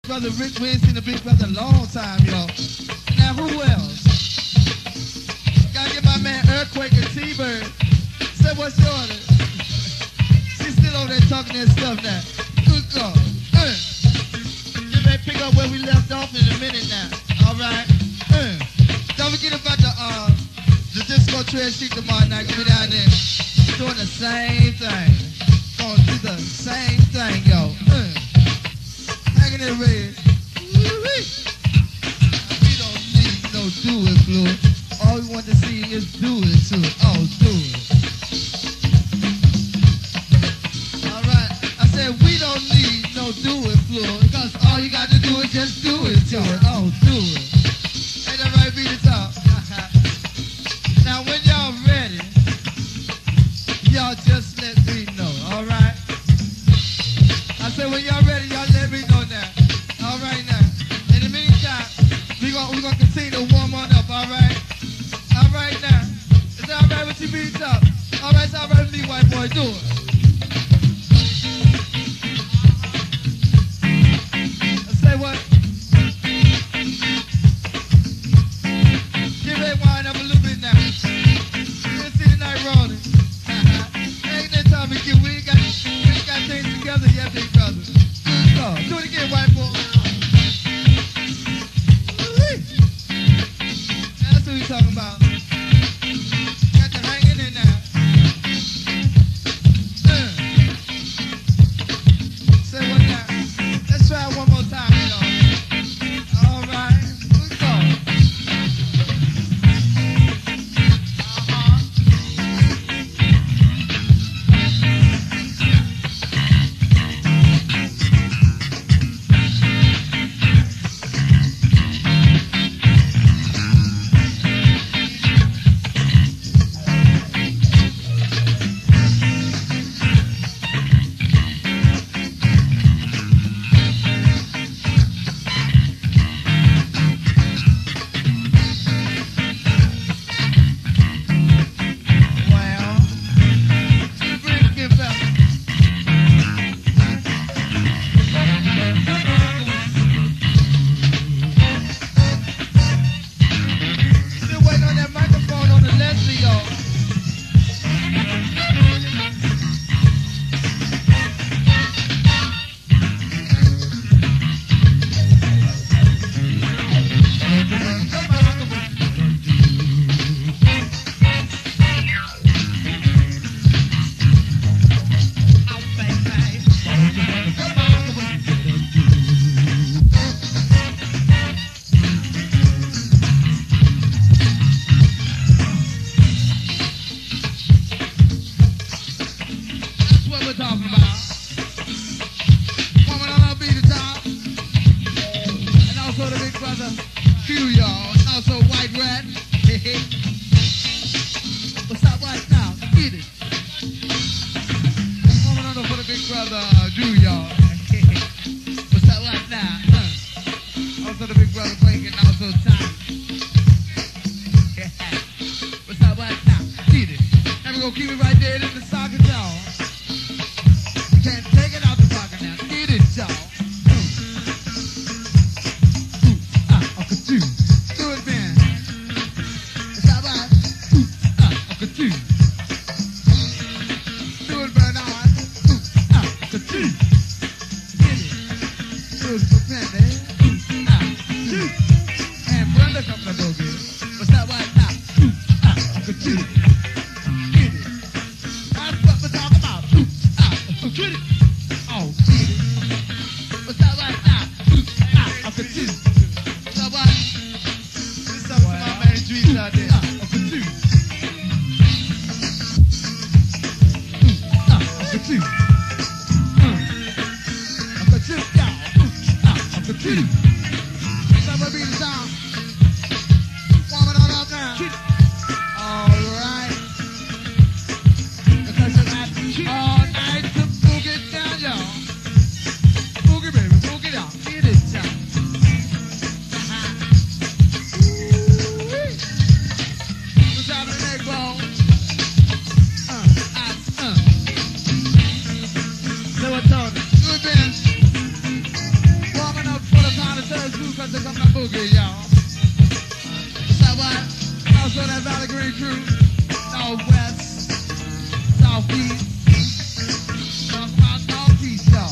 brother Rick. We ain't seen the big brother in a long time, y'all. Now who else? Gotta get my man Earthquake and T-Bird. Say what's your order? She's still over there talking that stuff now. Good God. You may pick up where we left off in a minute now. All right. Don't forget about the disco trail sheet tomorrow night. Gonna be down there doing the same thing. Gonna do the same thing, yo. Hanging it red. We don't need no do it, Blue. All we want to see is do it to it. Oh, do it. All right. I said we don't need no do it, Blue. Because all you got to do is just do it to it. Oh, do it. Ain't that right, beat it up? Now when y'all ready, y'all just let me know, all right? I said when y'all ready, y'all let me know now. All right now. In the meantime, we gonna continue to warm on up, all right? All right now. Is that all right with you, beat up? All right, it's all right with me, white boy. Do it. I say what? Get ready, wind up a little bit now. Let's see the night rolling. Ain't that time we ain't got things together yet, big brother. So, do it again, white boy. Now, that's what we talking about. Got to hang in there now. Say what now? Let's try it one more time, y'all. All right. Good go. Warming up for the crew. Northwest, southeast, northeast, y'all.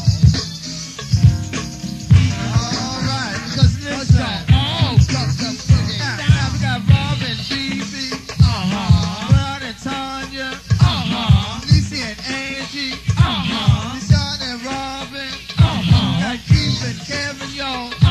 Alright, cause listen, all cups up cooking. Now we got Robin, BB, Brown and Tanya, Lisa and Angie, Deshaun and Robin, got Keith and Kevin, y'all.